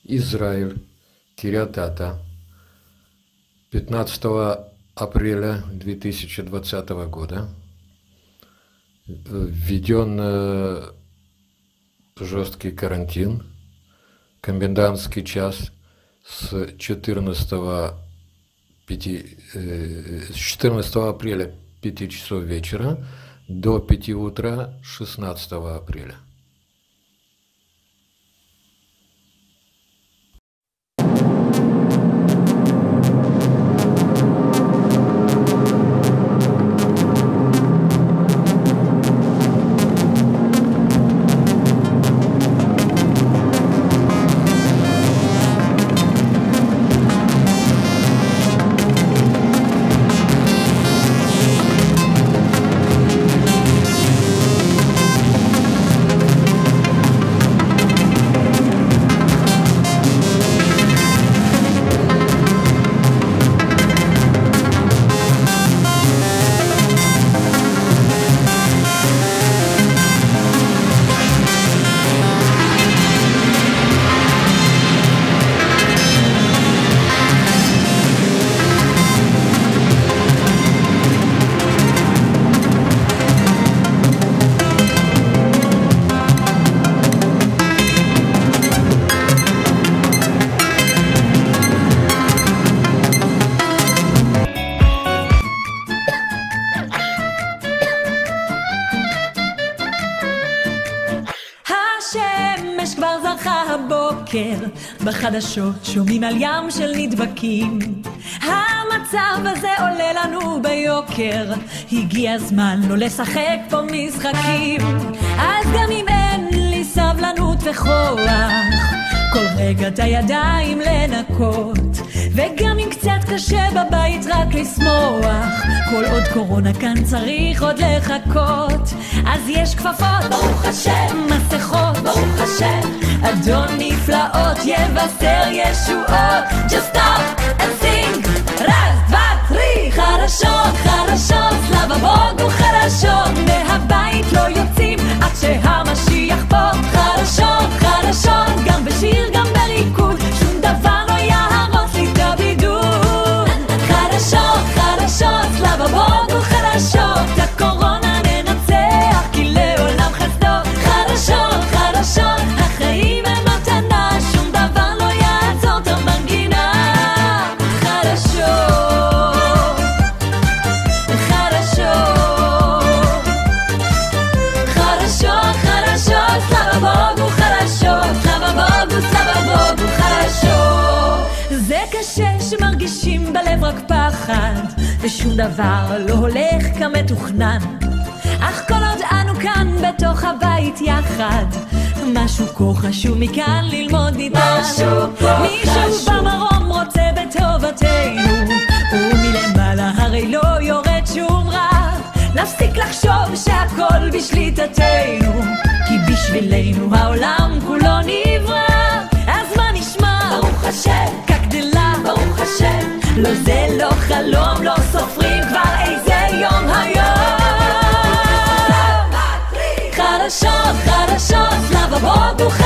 Израиль, Кирьят-Ата, 15 апреля 2020 года введен жесткий карантин, комендантский час с 14 апреля 5 часов вечера до 5 утра 16 апреля. כבר זרחה הבוקר, בחדשות שומעים על ים של נדבקים. המצב הזה עולה לנו ביוקר, הגיע הזמן לא לשחק פה משחקים. אז גם אם אין לי סבלנות וכוח, כל רגע את הידיים לנקות, וגם אם קצת קשה בבית רק לשמוח, כל עוד קורונה כאן צריך עוד לחכות. אז יש כפפות, ברוך השם, מסכות, ברוך השם, אדון נפלאות יבשר ישועות. Just stop and sing, раз, два, три, חרשות, חרשות, סלבה בוגו חרשות, מהבית לא יוצאים עד שהמשיח פה. חרשות, חרשות, גם בשיר גם בריקוד, שום דבר לא יהרוס לי את הבידוד. חרשות, חרשות, סלבה בוגו חרשות, הקורונה ננצח כי לעולם חסדו. חרשות, חרשות, החיים הם מתנה, שום דבר לא יעצור את המנגינה. חרשות, חרשות, חרשות, חרשות, סלבה בוגו חרשות, סלבה בוגו, סלבה בוגו חרשות. זה קשה שמרגישים בלב רק פחד, ושום דבר לא הולך כמתוכנן, אך כל עוד אנו כאן בתוך הבית יחד, משהו כה חשוב מכאן ללמוד ניתן. מישהו במרום רוצה בטובתנו, ומלמעלה הרי לא יורד שום רע. נפסיק לחשוב שהכל בשליטתנו, כי בשבילנו העולם כולו נברא. אז מה נשמע? ברוך השם, כגדלה, ברוך השם, לא זה לא חלום, לא סופרים כבר איזה יום היום. חרשות, חרשות, סלבה בוגו חרשות,